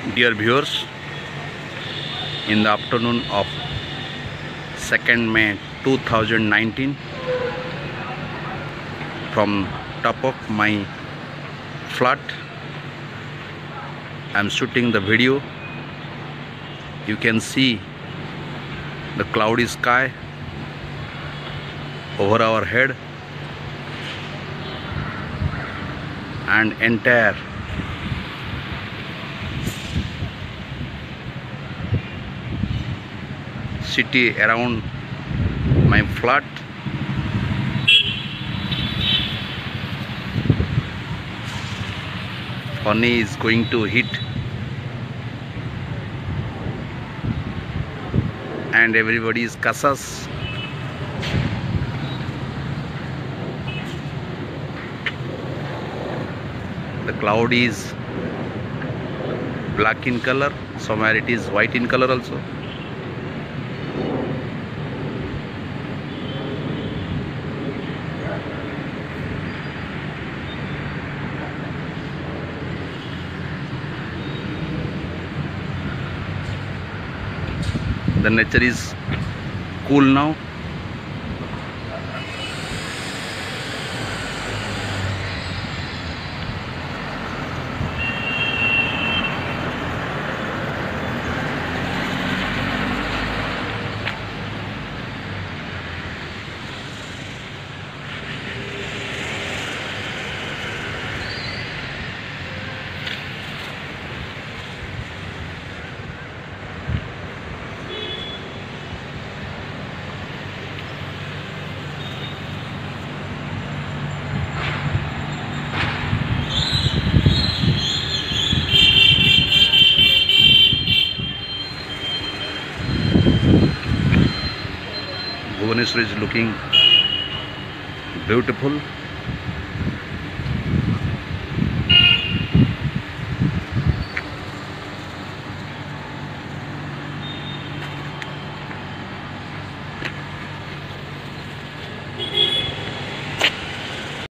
Dear viewers, in the afternoon of 2nd May 2019, from top of my flat, I am shooting the video. You can see the cloudy sky over our head and entire city around my flat. Fani is going to hit and everybody is kasas. The cloud is black in color, somewhere it is white in color also. The nature is cool now. Bhubaneswar is looking beautiful.